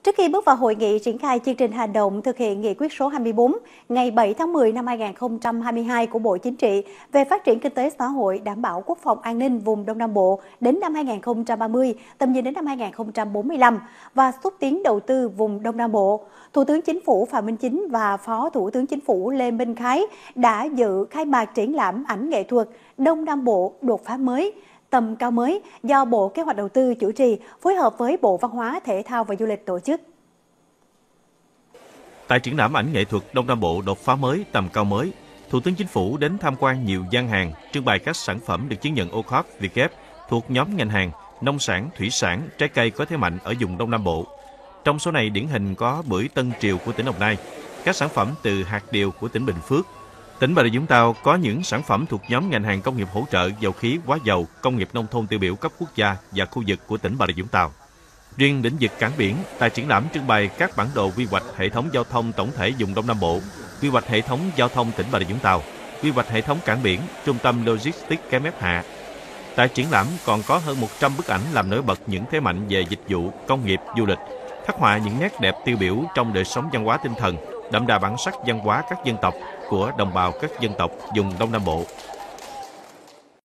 Trước khi bước vào hội nghị triển khai chương trình hành động thực hiện nghị quyết số 24 ngày 7 tháng 10 năm 2022 của Bộ Chính trị về phát triển kinh tế xã hội, đảm bảo quốc phòng an ninh vùng Đông Nam Bộ đến năm 2030, tầm nhìn đến năm 2045 và xúc tiến đầu tư vùng Đông Nam Bộ, Thủ tướng Chính phủ Phạm Minh Chính và Phó Thủ tướng Chính phủ Lê Minh Khái đã dự khai mạc triển lãm ảnh nghệ thuật Đông Nam Bộ đột phá mới, tầm cao mới do Bộ Kế hoạch Đầu tư chủ trì phối hợp với Bộ Văn hóa, Thể thao và Du lịch tổ chức. Tại triển lãm ảnh nghệ thuật Đông Nam Bộ đột phá mới, tầm cao mới, Thủ tướng Chính phủ đến tham quan nhiều gian hàng, trưng bày các sản phẩm được chứng nhận OCOP Việt Gap thuộc nhóm ngành hàng nông sản, thủy sản, trái cây có thế mạnh ở vùng Đông Nam Bộ. Trong số này điển hình có bưởi Tân Triều của tỉnh Đồng Nai, các sản phẩm từ hạt điều của tỉnh Bình Phước. Tỉnh Bà Rịa Vũng Tàu có những sản phẩm thuộc nhóm ngành hàng công nghiệp hỗ trợ, dầu khí, hóa dầu, công nghiệp nông thôn tiêu biểu cấp quốc gia và khu vực của tỉnh Bà Rịa Vũng Tàu. Riêng lĩnh vực cảng biển, tại triển lãm trưng bày các bản đồ quy hoạch hệ thống giao thông tổng thể vùng Đông Nam Bộ, quy hoạch hệ thống giao thông tỉnh Bà Rịa Vũng Tàu, quy hoạch hệ thống cảng biển, trung tâm logistics Cái Mép Hạ. Tại triển lãm còn có hơn 100 bức ảnh làm nổi bật những thế mạnh về dịch vụ, công nghiệp, du lịch, khắc họa những nét đẹp tiêu biểu trong đời sống văn hóa tinh thần, đậm đà bản sắc văn hóa các dân tộc của đồng bào các dân tộc vùng Đông Nam Bộ.